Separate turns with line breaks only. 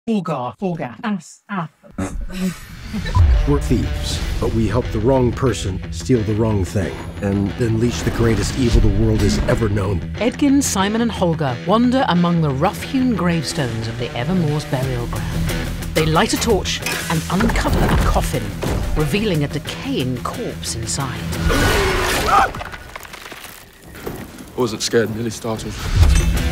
Forgar.
We're thieves, but we help the wrong person steal the wrong thing and unleash the greatest evil the world has ever known.
Edgin, Simon and Holger wander among the rough-hewn gravestones of the Evermore's burial ground. They light a torch and uncover a coffin, revealing a decaying corpse inside.
I wasn't scared, nearly startled.